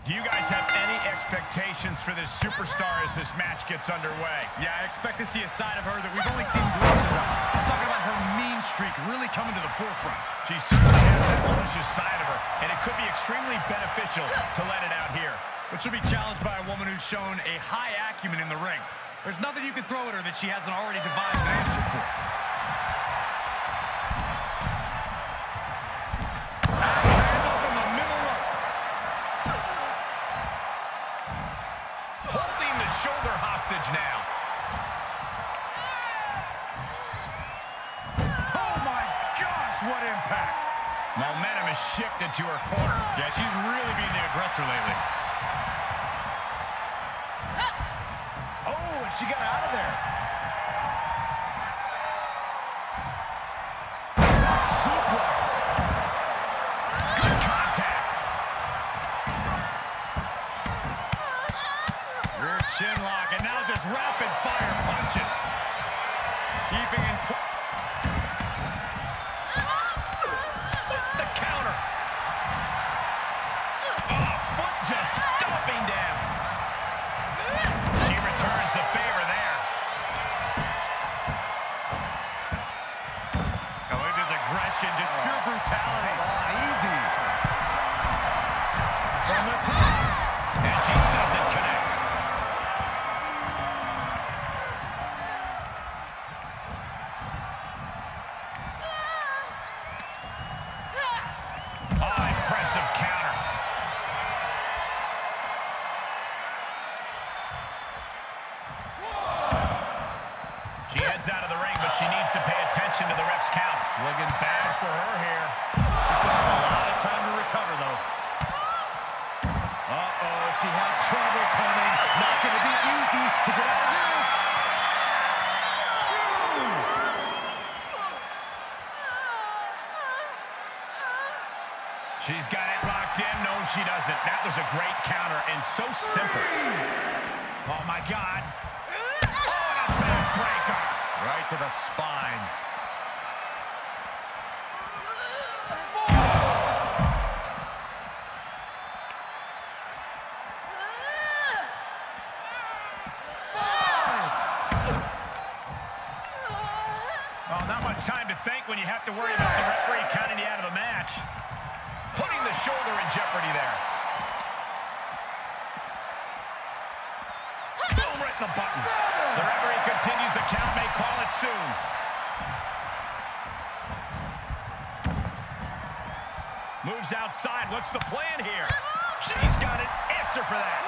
Do you guys have any expectations for this superstar as this match gets underway? Yeah, I expect to see a side of her that we've only seen glimpses of. I'm talking about her mean streak really coming to the forefront. She certainly has that malicious side of her, and it could be extremely beneficial to let it out here. But she'll be challenged by a woman who's shown a high acumen in the ring. There's nothing you can throw at her that she hasn't already devised an answer for. Shoulder hostage now. Oh my gosh, what impact! Momentum has shifted to her corner. Yeah, she's really being the aggressor lately. Oh, and she got out of there. Suplex. Good contact. Rear chin lock, and now just rapid fire punches. Keeping in. The counter. Oh, foot just stomping down. She returns the favor there. Oh, look at this aggression, just pure brutality. Easy. From the top. And she doesn't connect. Counter. She heads out of the ring, but she needs to pay attention to the ref's count. Looking bad for her here. She still has a lot of time to recover, though. Uh-oh, she has trouble coming. Not going to be easy to get out of this. She's got it locked in. No, she doesn't. That was a great counter and so simple. Oh, my God. Oh, and a backbreaker. Right to the spine. Well, not much time to think when you have to worry about the referee counting you out of the match. Putting the shoulder in jeopardy there. Boom, right in the button. The referee continues the count, may call it soon. Moves outside. What's the plan here? She's got an answer for that.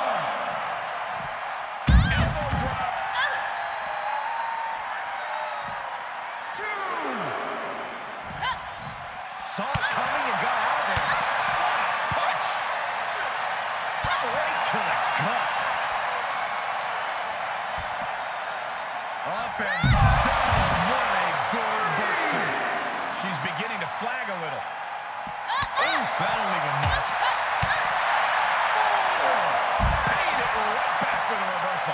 Elbow drop. Saw it coming and got out of there. Punch. Right to the gut. Up and down. What a good buster. She's beginning to flag a little. Oh, that'll leave a mark. Paid it right back with a reversal.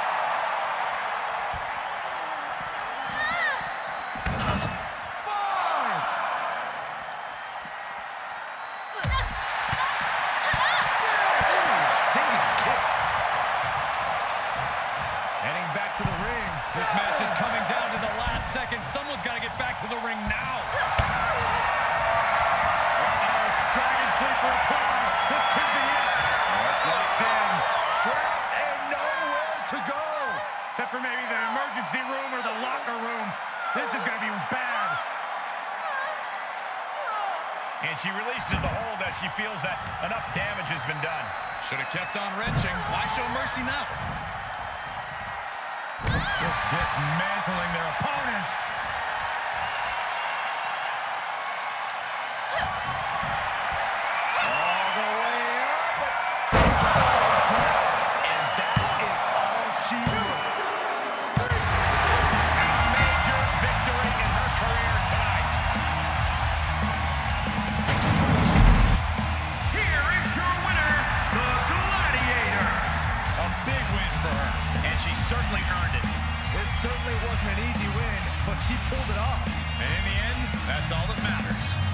This match is coming down to the last second. Someone's got to get back to the ring now. Uh-oh. Dragon Sleeper applied. This could be it. Oh, it's locked in. Trapped and nowhere to go. Except for maybe the emergency room or the locker room. This is going to be bad. And she releases the hold as she feels that enough damage has been done. Should have kept on wrenching. Why show mercy now? Just dismantling their opponent. All the way up. And that is all she wants. A major victory in her career tonight. Here is your winner, the Gladiator. A big win for her. And she certainly earned it. This certainly wasn't an easy win, but she pulled it off. And in the end, that's all that matters.